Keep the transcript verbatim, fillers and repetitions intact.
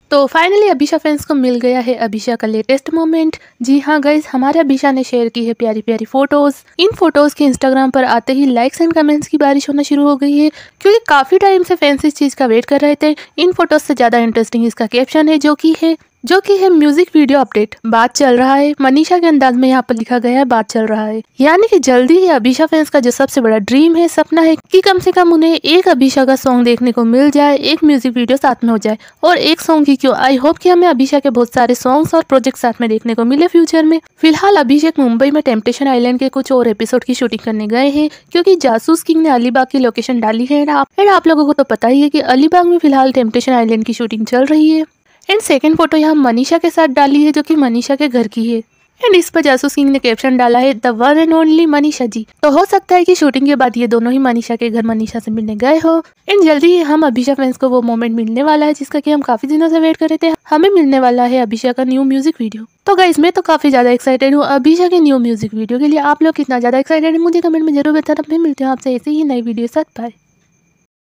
तो finally Abhisha fans को मिल गया है अभिषा का लेटेस्ट मोमेंट। जी हाँ गाइस, हमारे अभिषा ने शेयर की है प्यारी प्यारी फोटोज। इन फोटोज के इंस्टाग्राम पर आते ही लाइक्स एंड कमेंट्स की बारिश होना शुरू हो गई है, क्योंकि काफी टाइम से फैंस इस चीज का वेट कर रहे थे। इन फोटोज से ज्यादा इंटरेस्टिंग इसका कैप्शन है, जो की है जो कि है म्यूजिक वीडियो अपडेट, बात चल रहा है। मनीषा के अंदाज में यहाँ पर लिखा गया है बात चल रहा है, यानी कि जल्दी ही अभिषा फैंस का जो सबसे बड़ा ड्रीम है, सपना है कि कम से कम उन्हें एक अभिषा का सॉन्ग देखने को मिल जाए, एक म्यूजिक वीडियो साथ में हो जाए। और एक सॉन्ग ही क्यों, आई होप कि हमें अभिषा के बहुत सारे सॉन्ग्स और प्रोजेक्ट साथ में देखने को मिले फ्यूचर में। फिलहाल अभिषेक मुंबई में टेम्पटेशन आइलैंड के कुछ और एपिसोड की शूटिंग करने गए हैं, क्योंकि जासूस किंग ने अलीबाग की लोकेशन डाली है। एंड आप लोगों को तो पता ही है कि अलीबाग में फिलहाल टेम्पटेशन आइलैंड की शूटिंग चल रही है। एंड सेकंड फोटो यहाँ मनीषा के साथ डाली है, जो कि मनीषा के घर की है। एंड इस पर जासूस किंग ने कैप्शन डाला है the one and only Manisha ji. तो हो सकता है कि शूटिंग के बाद ये दोनों ही मनीषा के घर मनीषा से मिलने गए हो। एंड जल्दी ही हम अभिषा फैंस को वो मोमेंट मिलने वाला है जिसका कि हम काफी दिनों से वेट कर रहे थे। हमें मिलने वाला है अभिषा का न्यू म्यूजिक वीडियो। तो गाइस, मैं तो काफी ज्यादा एक्साइटेड हूँ अभिषा के न्यू म्यूजिक वीडियो के लिए। आप लोग कितना ज्यादा एक्साइटेड है मुझे कमेंट में जरूर बताना। फिर मिलते हैं आपसे ऐसे ही नई वीडियो साथ। बाय।